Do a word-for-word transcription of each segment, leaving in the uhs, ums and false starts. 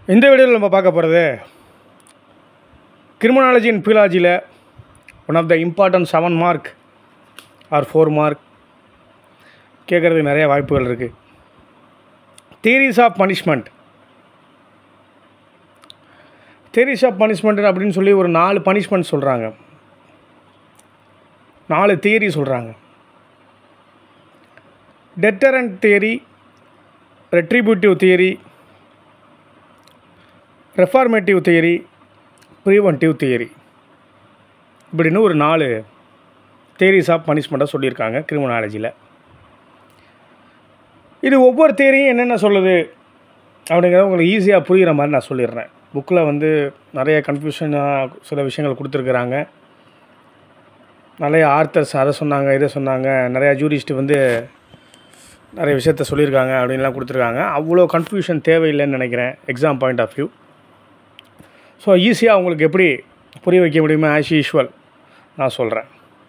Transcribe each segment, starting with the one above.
இந்த வீடியோவில் நம்ம பார்க்க போகிறது கிரிமினாலஜி அண்ட் பிலாலஜியில் one of the important seven mark or four mark கேட்குறதுக்கு நிறைய வாய்ப்புகள் இருக்குது. Theories of punishment theories of punishment அப்படின்னு சொல்லி ஒரு நாலு பனிஷ்மெண்ட் சொல்கிறாங்க, நாலு தியரி சொல்கிறாங்க. Deterrent theory, retributive theory, reformative theory, preventive theory, இப்படின்னு ஒரு நாலு தியரிஸ் ஆஃப் பனிஷ்மெண்ட்டாக சொல்லியிருக்காங்க கிரிமினாலஜியில். இது ஒவ்வொரு தியரியும் என்னென்ன சொல்லுது அப்படிங்கிறத உங்களுக்கு ஈஸியாக புரிகிற மாதிரி நான் சொல்லிடுறேன். புக்கில் வந்து நிறைய கன்ஃபியூஷனாக சில விஷயங்கள் கொடுத்துருக்குறாங்க. நிறைய ஆர்த்தர்ஸ் அதை சொன்னாங்க இதை சொன்னாங்க, நிறையா ஜூரிஸ்ட்டு வந்து நிறைய விஷயத்த சொல்லியிருக்காங்க அப்படின்லாம் கொடுத்துருக்காங்க. அவ்வளோ கன்ஃபியூஷன் தேவையில்லைன்னு நினைக்கிறேன் exam point of view. So ஈஸியாக உங்களுக்கு எப்படி புரிய வைக்க முடியுமோ ஆஸ் யூஷுவல் நான் சொல்கிறேன்.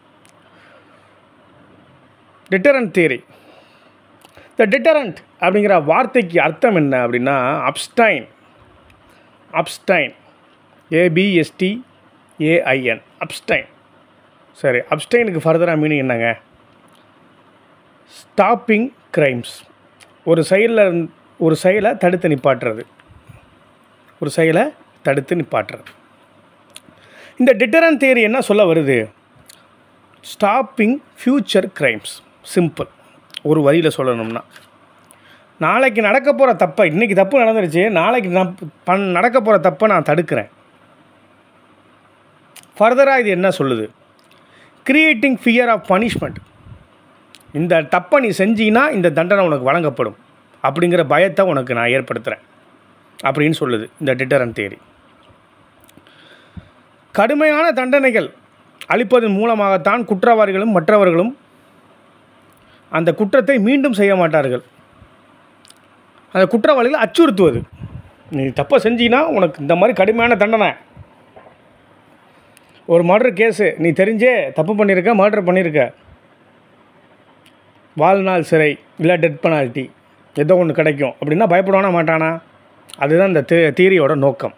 Deterrent theory. இந்த டிட்டரண்ட் அப்படிங்கிற வார்த்தைக்கு அர்த்தம் என்ன அப்படின்னா அப்ஸ்டைன். Abstain ஏபிஎஸ்டி AIN abstain. சரி, அப்ஸ்டைனுக்கு ஃபர்தராக மீனிங் என்னங்க? Stopping crimes. ஒரு செயலில் ஒரு செயலை தடுத்து நிப்பாட்டுறது, ஒரு செயலை தடுத்து நிப்பாட்டுறது. இந்த டிட்டரண்ட் தியரி என்ன சொல்ல வருது? Stopping future crimes. சிம்பிள், ஒரு வரியில் சொல்லணும்னா, நாளைக்கு நடக்க போகிற தப்பை, இன்றைக்கி தப்பு நடந்துருச்சு, நாளைக்கு நான் பண் நடக்க போகிற தப்பை நான் தடுக்கிறேன். ஃபர்தராக இது என்ன சொல்லுது? Creating fear of punishment. இந்த தப்பை நீ செஞ்சீங்கன்னா இந்த தண்டனை உனக்கு வழங்கப்படும் அப்படிங்கிற பயத்தை உனக்கு நான் ஏற்படுத்துகிறேன் அப்படின்னு சொல்லுது இந்த டிட்டரண்ட் தியரி. கடுமையான தண்டனைகள் அளிப்பதன் மூலமாகத்தான் குற்றவாளிகளும் மற்றவர்களும் அந்த குற்றத்தை மீண்டும் செய்ய மாட்டார்கள். அந்த குற்றவாளிகளை அச்சுறுத்துவது. நீ தப்பை செஞ்சீங்கன்னா உனக்கு இந்த மாதிரி கடுமையான தண்டனை. ஒரு மர்டர் கேஸு, நீ தெரிஞ்சே தப்பு பண்ணியிருக்க, மர்டர் பண்ணியிருக்க, வாழ்நாள் சிறை இல்லை டெத் பெனால்ட்டி ஏதோ ஒன்று கிடைக்கும் அப்படின்னா பயப்படுவானா மாட்டானா? அதுதான் இந்த தியரியோட நோக்கம்.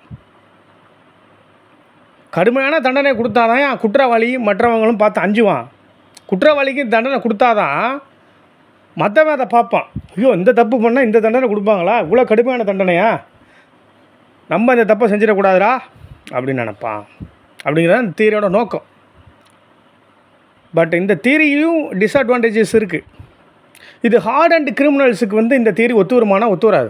கடுமையான தண்டனை கொடுத்தாதான் குற்றவாளி மற்றவங்களும் பார்த்து அஞ்சுவான். குற்றவாளிக்கு தண்டனை கொடுத்தாதான் மற்றவன் அதை பார்ப்பான். ஐயோ, இந்த தப்பு பண்ணால் இந்த தண்டனை கொடுப்பாங்களா, இவ்வளோ கடுமையான தண்டனையா, நம்ம இந்த தப்பை செஞ்சிடக்கூடாதுரா அப்படின்னு நினப்பான். அப்படிங்கிறது இந்த தியரியோட நோக்கம். பட் இந்த தியரியும் டிஸ்அட்வான்டேஜஸ் இருக்குது. இது ஹார்ட் அண்ட் கிரிமினல்ஸுக்கு வந்து இந்த தியரி ஒத்து வருமானா ஒத்து வராது.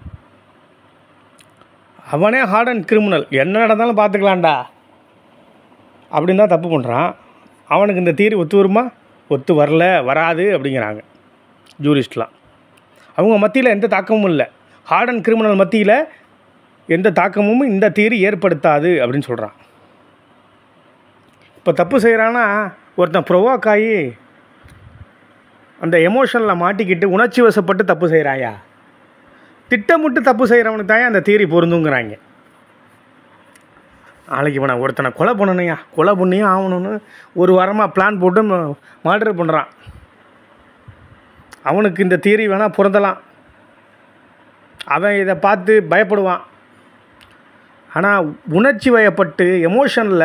அவனே ஹார்ட் அண்ட் கிரிமினல், என்ன நடந்தாலும் பார்த்துக்கலான்டா அப்படின்னு தான் தப்பு பண்ணுறான். அவனுக்கு இந்த தியரி ஒத்து வருமா? ஒத்து வரல, வராது அப்படிங்கிறாங்க ஜூரிஸ்ட்லாம். அவங்க மத்தியில் எந்த தாக்கமும் இல்லை. ஹார்ட் அண்ட் கிரிமினல் மத்தியில் எந்த தாக்கமும் இந்த தியரி ஏற்படுத்தாது அப்படின்னு சொல்கிறான். இப்போ தப்பு செய்கிறான்னா ஒருத்தன் ப்ரொவோக் ஆகி அந்த எமோஷனில் மாட்டிக்கிட்டு உணர்ச்சி வசப்பட்டு தப்பு செய்கிறாயா? திட்டமிட்டு தப்பு செய்கிறவனுக்கு தான் அந்த தியரி பொருந்துங்கிறாங்க. நாளைக்கு இப்போ நான் ஒருத்தனை கொலை பண்ணணுயா, கொலை பண்ணியும் ஆகணும்னு ஒரு வாரமாக பிளான் போட்டு மர்டர் பண்ணுறான். அவனுக்கு இந்த தியரி வேணால் பொருந்தலாம், அவன் இதை பார்த்து பயப்படுவான். ஆனால் உணர்ச்சி வயப்பட்டு எமோஷனில்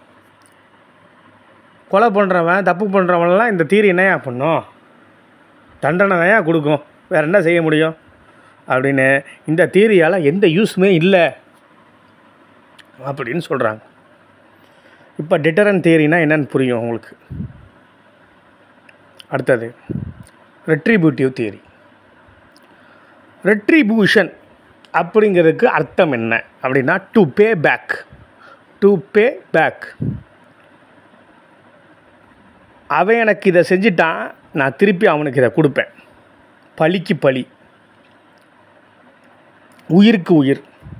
கொலை பண்ணுறவன் தப்பு பண்ணுறவன்லாம் இந்த தியரி என்னையா பண்ணும்? தண்டனை தான்யா கொடுக்கும், வேறு என்ன செய்ய முடியும் அப்படின்னு இந்த தியரியால் எந்த யூஸுமே இல்லை அப்படின்னு சொல்கிறாங்க. இப்போ டிட்டரண்ட் தியரினா என்னென்னு புரியும் உங்களுக்கு. அடுத்தது ரெட்ரிபியூட்டிவ் தியரி. ரெட்ரிபியூஷன் அப்படிங்கிறதுக்கு அர்த்தம் என்ன அப்படின்னா to pay back. To pay back. அவன் எனக்கு இதை செஞ்சிட்டான், நான் திருப்பி அவனுக்கு இதை கொடுப்பேன். பழிக்கு பழி, உயிருக்கு உயிர்.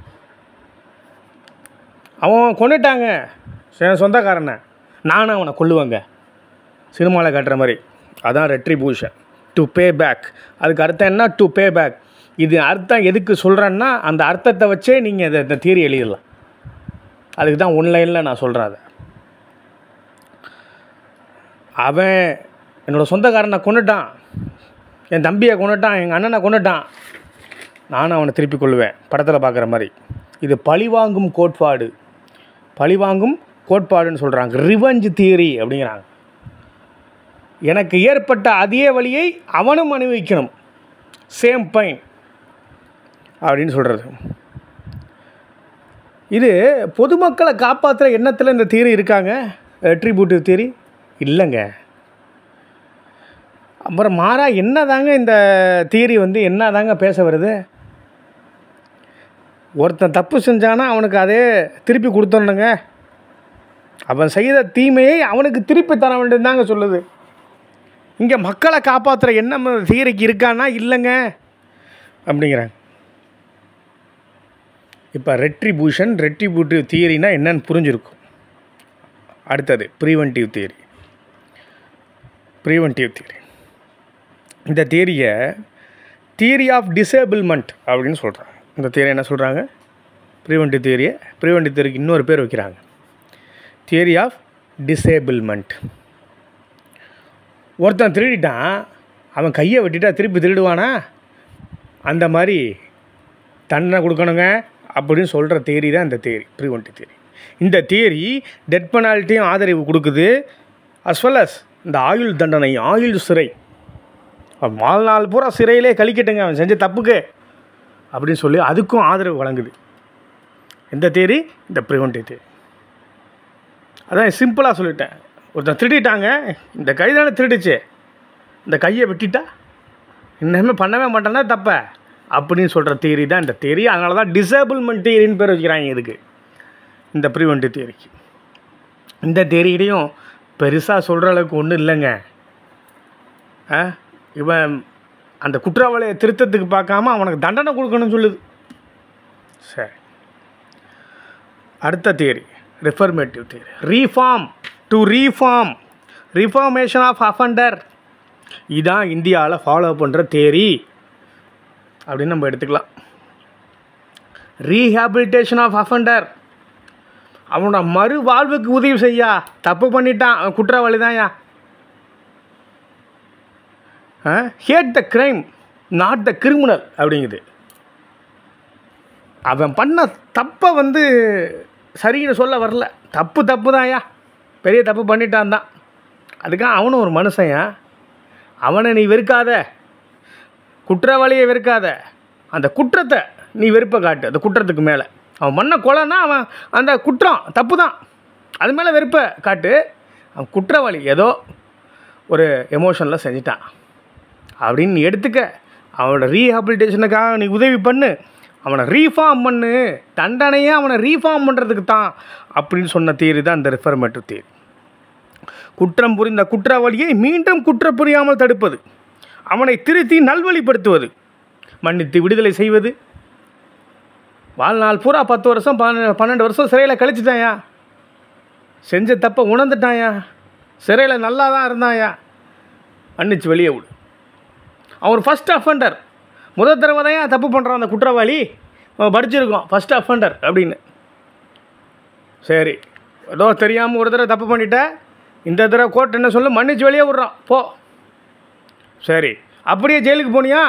அவன் கொண்டுட்டாங்க என் சொந்தக்காரனை, நானும் அவனை கொல்லுவேங்க, சினிமாவில் காட்டுற மாதிரி. அதான் ரெட்ரிபியூஷன், டு பே பேக். அதுக்கு அர்த்தம் என்ன? To pay back. இது அர்த்தம் எதுக்கு சொல்கிறேன்னா அந்த அர்த்தத்தை வச்சே நீங்கள் இதை இந்த தியரி எழுதிடலாம். அதுக்கு தான் ஒன்லைனில் நான் சொல்கிறேன். அதை அவன் என்னோடய சொந்தக்காரனை கொண்டுட்டான், என் தம்பியை கொண்டுட்டான், எங்கள் அண்ணனை கொண்டுட்டான், நானும் அவனை திருப்பி கொள்ளுவேன், படத்தில் பார்க்குற மாதிரி. இது பழிவாங்கும் கோட்பாடு, பழிவாங்கும் கோட்பாடுன்னு சொல்கிறாங்க. ரிவெஞ்ச் தியரி அப்படிங்கிறாங்க. எனக்கு ஏற்பட்ட அதே வழியை அவனும் அனுபவிக்கணும், சேம் பெயின் அப்படின்னு சொல்கிறது. இது பொதுமக்களை காப்பாற்றுற எண்ணத்தில் இந்த தியரி இருக்காங்க, ரெட்ரிபியூட்டிவ் தியரி இல்லைங்க. அப்புறம் மாறா என்ன தாங்க இந்த தியரி வந்து என்ன தாங்க பேச வருது? ஒருத்தன் தப்பு செஞ்சானா அவனுக்கு அதே திருப்பி கொடுத்துடணுங்க, அவன் செய்த தீமையை அவனுக்கு திருப்பி தர வேண்டியது தாங்க சொல்லுது. இங்கே மக்களை காப்பாற்றுற எண்ணம் தியரிக்கு இருக்கானா? இல்லைங்க அப்படிங்கிறாங்க. இப்போ ரெட்ரிபியூஷன் ரெட்ரிபியூட்டிவ் தியரினா என்னன்னு புரிஞ்சிருக்கும். அடுத்தது ப்ரீவென்டிவ் தியரி. ப்ரீவென்டிவ் தியரி இந்த தியரியை தியரி ஆஃப் டிசேபிள்மெண்ட் அப்படின்னு சொல்கிறாங்க. இந்த தியரி என்ன சொல்கிறாங்க? ப்ரீவென்டிவ் தியரியை ப்ரீவென்டிவ் தியரிக்கு இன்னொரு பேர் வைக்கிறாங்க, தியரி ஆஃப் டிசேபிள்மெண்ட். ஒருத்தன் திருடிட்டான், அவன் கையை வெட்டிட்டா திருப்பி திருடுவானா? அந்த மாதிரி தண்டனை கொடுக்கணுங்க அப்படின்னு சொல்கிற தியரி தான் இந்த தியரி, ப்ரீவென்டிவ் தியரி. இந்த தியரி டெத் பெனால்ட்டியும் ஆதரவு கொடுக்குது, அஸ் வெல் அஸ் இந்த ஆயுள் தண்டனை, ஆயுள் சிறை, வாழ்நாள் பூரா சிறையிலே கழிக்கட்டுங்க அவன் செஞ்ச தப்புக்கு அப்படின்னு சொல்லி அதுக்கும் ஆதரவு வழங்குது. எந்த தியரி? இந்த ப்ரிவென்டிவ் தியரி. அதான் சிம்பிளாக சொல்லிட்டேன். ஒருத்தன் திருடிட்டாங்க, இந்த கை தானே திருடிச்சு, இந்த கையை வெட்டிட்டா இன்னுமே பண்ணவே மாட்டேன்னா தப்ப அப்படின்னு சொல்கிற தியரி தான் இந்த தியரி. அதனால தான் டிசேபிள்மெண்ட் தியரின்னு பேர் வைக்கிறாங்க இதுக்கு, இந்த ப்ரிவென்டிவ் தியரிக்கு. இந்த தியரியிலையும் பெருசாக சொல்கிற அளவுக்கு ஒன்றும் இல்லைங்க. இவன் அந்த குற்றவாளியை திருத்தத்துக்கு பார்க்காம அவனுக்கு தண்டனை கொடுக்கணும்னு சொல்லுது. சரி, அடுத்த theory reformative theory. Reform to reform, reformation of offender. இதான் இந்தியாவில் ஃபாலோ பண்ணுற தியரி அப்படின்னு நம்ம எடுத்துக்கலாம். ரீஹாபிலிட்டேஷன் ஆஃப் அஃபண்டர், அவனோட மறு வாழ்வுக்கு உதவி செய்யா, தப்பு பண்ணிட்டான் குற்றவாளி தான்யா. Hate the crime not the criminal அப்படிங்குது. அவன் பண்ண தப்பை வந்து சரின்னு சொல்ல வரல, தப்பு தப்பு தான்யா, பெரிய தப்பு பண்ணிட்டான் தான், அதுக்காக அவனும் ஒரு மனுஷன்யா. அவனை நீ வெறுக்காத, குற்றவாளியை வெறுக்காத, அந்த குற்றத்தை நீ வெறுப்பை காட்டு. அந்த குற்றத்துக்கு மேலே அவன் பண்ண கொலைன்னா அவன் அந்த குற்றம் தப்பு தான், அது மேலே வெறுப்பை காட்டு. அவன் குற்றவாளி ஏதோ ஒரு எமோஷனில் செஞ்சிட்டான் அப்படின்னு நீ எடுத்துக்க. அவனோட ரீஹாபிலிட்டேஷனுக்காக நீ உதவி பண்ணு, அவனை ரீஃபார்ம் பண்ணு, தண்டனையே அவனை ரீஃபார்ம் பண்ணுறதுக்கு தான் அப்படின்னு சொன்ன தியரி தான் இந்த ரிஃபர்மேட்டிவ் தியரி. குற்றம் புரிந்த குற்றவாளியை மீண்டும் குற்றம் புரியாமல் தடுப்பது, அவனை திருத்தி நல்வழிப்படுத்துவது, மன்னித்து விடுதலை செய்வது. வாழ்நாள் பூரா பத்து வருஷம் பன்ன பன்னெண்டு வருஷம் சிறையில் கழிச்சிட்டாயா, செஞ்ச தப்பை உணர்ந்துட்டாயா, சிறையில் நல்லா தான் இருந்தாயா, மன்னிச்சு வெளியே விடு. அவர் ஃபஸ்ட் அஃபண்டர், முதல் தடவை தான் தப்பு பண்ணுறான் அந்த குற்றவாளி, படிச்சிருக்கோம் ஃபஸ்ட் அஃபண்டர் அப்படின்னு. சரி, ஏதோ தெரியாமல் ஒரு தடவை தப்பு பண்ணிட்ட, இந்த தடவை கோர்ட் என்ன சொல்ல, மன்னிச்சு வெளியே விட்றான் போ. சரி, அப்படியே ஜெயிலுக்கு போனியா,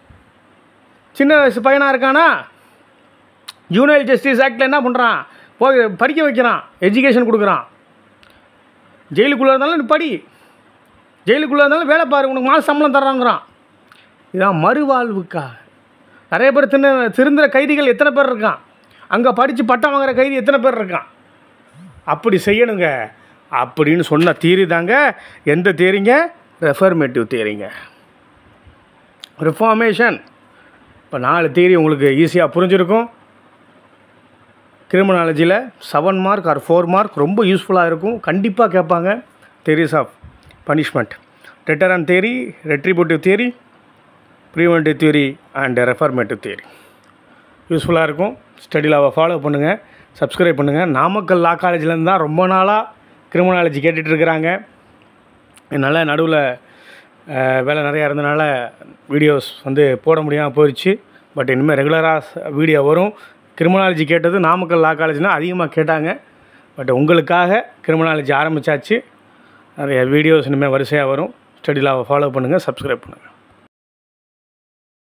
சின்ன வயசு பையனாக இருக்கானா, ஜூனியர் ஜஸ்டிஸ் ஆக்டில் என்ன பண்ணுறான், போய் படிக்க வைக்கிறான், எஜுகேஷன் கொடுக்குறான். ஜெயிலுக்குள்ளே இருந்தாலும் நீ படி, ஜெயிலுக்குள்ளே இருந்தாலும் வேலை பாரு, உனக்கு மாத சம்பளம் தர்றாங்கிறான். இதான் மறுவாழ்வுக்கா. நிறைய பேர் தின்ன திருந்துற கைதிகள் எத்தனை பேர் இருக்கான், அங்கே படித்து பட்டம் வாங்குகிற கைதி எத்தனை பேர் இருக்கான். அப்படி செய்யணுங்க அப்படின்னு சொன்ன தியரி தாங்க எந்த தியரிங்க? ரெஃபர்மேட்டிவ் தியரிங்க, ரிஃபார்மேஷன். இப்போ நாலு தியரி உங்களுக்கு ஈஸியாக புரிஞ்சிருக்கும். கிரிமினாலஜியில் seven mark or four mark ரொம்ப யூஸ்ஃபுல்லாக இருக்கும், கண்டிப்பாக கேட்பாங்க. Theories of punishment, deterrent theory, retributive theory, preventive theory and reformative theory யூஸ்ஃபுல்லாக இருக்கும். ஸ்டடிலாவை ஃபாலோ பண்ணுங்கள், சப்ஸ்கிரைப் பண்ணுங்கள். நாமக்கல் லா காலேஜ்லேருந்து தான் ரொம்ப நாளாக கிரிமினாலஜி கேட்டுட்டு இருக்கிறாங்க. என்னால் நடுவில் வேலை நிறையா இருந்தனால வீடியோஸ் வந்து போட முடியாமல் போயிடுச்சு. பட் இனிமேல் ரெகுலராக வீடியோ வரும். கிரிமினாலஜி கேட்டது நாமக்கல் லா காலேஜ்னால் அதிகமாக கேட்டாங்க. பட் உங்களுக்காக கிரிமினாலஜி ஆரம்பித்தாச்சு. நிறைய வீடியோஸ் இனிமேல் வரிசையாக வரும். ஸ்டடி லாவை ஃபாலோ பண்ணுங்கள், சப்ஸ்கிரைப் பண்ணுங்கள்.